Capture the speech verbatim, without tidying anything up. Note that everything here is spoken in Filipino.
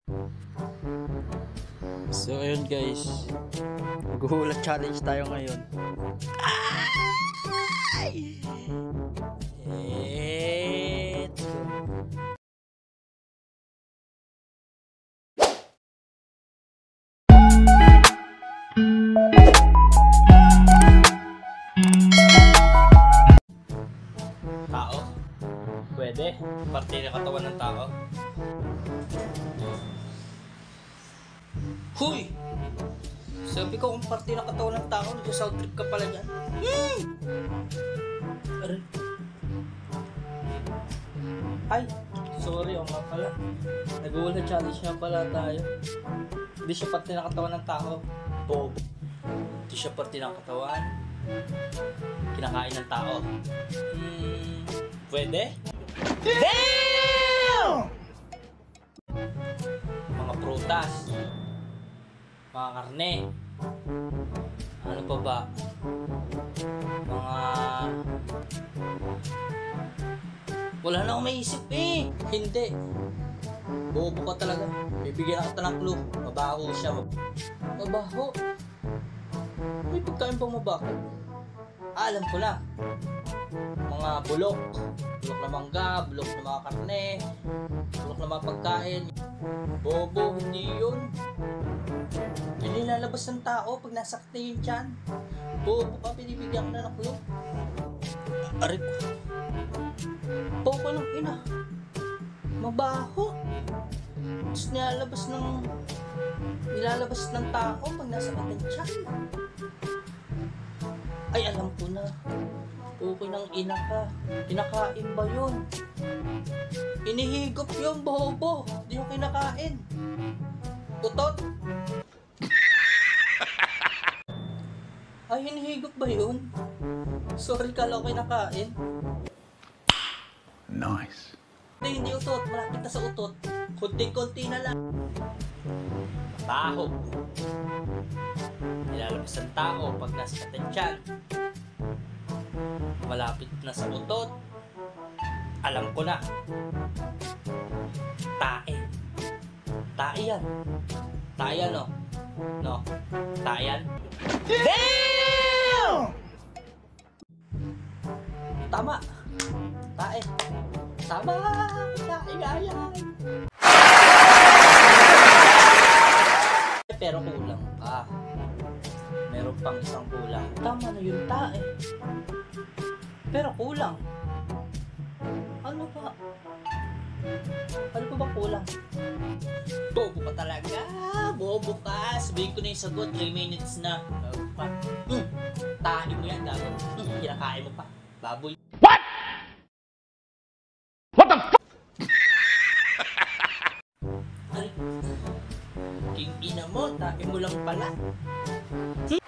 So ayun guys, maghuhulat challenge tayo ngayon. Ay! Let's go. Tao? Pwede? Parte na katawan ng tao? Huy! Sabi ko kung parte na katawan ng tao, nag-sound trip ka pala dyan. Hmm! Aray. Ay! Sorry, o nga pala. Nag-uula challenge nga pala tayo. Hindi siya parte na katawan ng tao. Bobo. Hindi siya parte ng katawan. Kinakain ng tao. Hmm... Pwede? Damn! Mga prutas. Mga karne. Ano pa ba? Mga... Wala na akong maisip eh. Hindi. Bobo ka talaga. Bibigyan ako ng clue. Mabaho siya. Mabaho? May pagkain pang mabaho. Ah, alam ko na. Mga bulok. Bulok na mangga, bulok na mga karne, bulok na mga pagkain. Bobo, hindi yun. Hindi lalabas ng tao pag nasakti yung tiyan. Bobo ka, pinibigyan ka na ng clue. Aray ko. Bobo ng ina. Mabaho. Tapos nilalabas ng nilalabas ng tao pag nasakit ang tiyan. Ay, alam ko na. Okay ng ina ka. Kinakain ba yun? Inihigop yung bobo. Di yung kinakain. Utot? Ay, hinihigop ba yun? Sorry, kala ko kinakain. Nice. Hindi, hindi utot. Malapit na sa utot. Kunti-kunti na lang. Taho. Nilalabas ang tao pag nasa tiyan. Malapit na sa utot. Alam ko na. Tae. Tae yan. Tae yan, no? No? Tae yan? Damn! Tama. Tae. Tama. Tae nga yan. Pero kulang pa. Meron pang isang kulang. Tama na yung tae. Pero kulang. Ano ba? Ano pa ba kulang? Bobo ka talaga. Bobo ka. Sabihin ko na yung sagot. three minutes na. Hmm. Tae mo yan. Gago. Hmm. Kinakain mo pa. Baboy. What? What the f***? Ay. King ina mo. Tae mo lang pala. Hmm?